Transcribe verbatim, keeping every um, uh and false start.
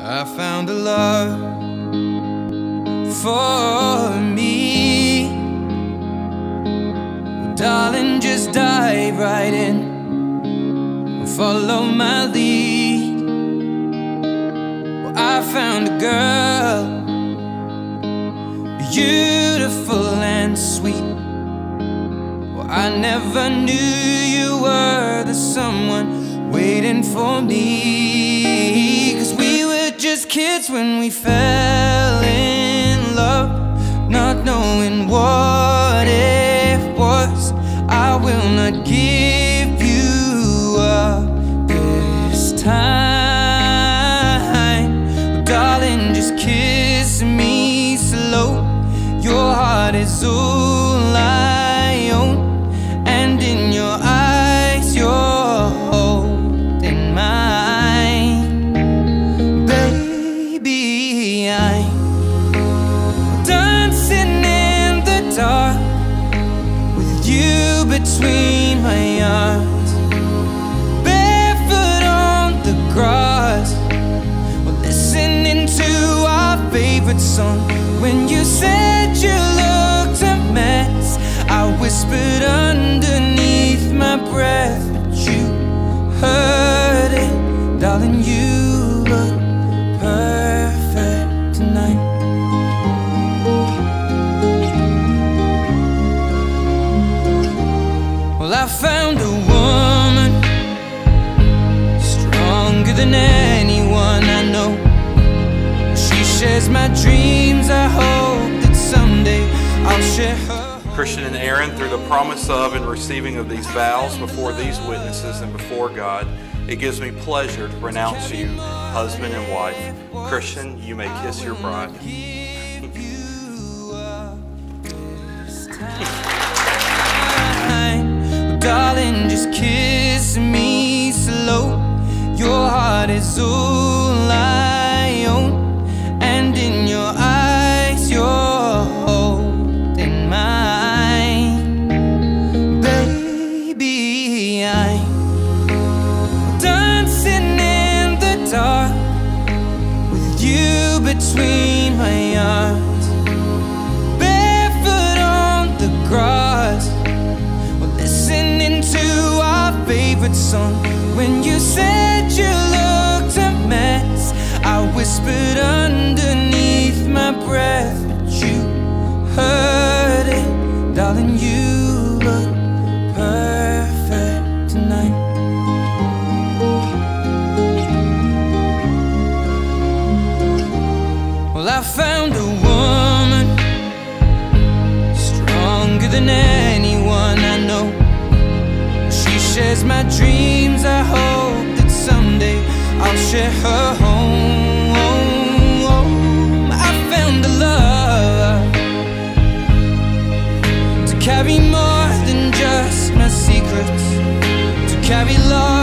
I found a love for me. Well, darling, just dive right in, follow my lead. Well, I found a girl, beautiful and sweet. Well, I never knew you were the someone waiting for me. 'Cause we were just kids when we fell in love, not knowing what it was. I will not give you up this time. Darling, just kiss me slow. Your heart is all I own, and in your eyes you're holding mine. Baby, I'm dancing in the dark with you between my arms, barefoot on the grass. We're listening to our favorite song. When you said you looked a mess, I whispered underneath my breath, but you heard it. Darling, you look perfect tonight. Well, I found a woman stronger than anyone I know. She shares my dreams. I hope that someday I'll share her. Christian and Aaron, through the promise of and receiving of these vows before these witnesses and before God, it gives me pleasure to pronounce you husband and wife. Christian, you may kiss your bride. Darling, just kiss me slow. Your heart is all I own, and in your eyes you're holding mine. Baby, I'm dancing in the dark with you between my arms, barefoot on the grass. We're listening to our favorite song. When you said you looked a mess, I whispered underneath my breath, but you heard it. Darling, you look perfect tonight. Well, I found a woman stronger than anyone I know. She shares my dreams. I hope that someday I'll share her home. I found a love to carry more than just my secrets, to carry love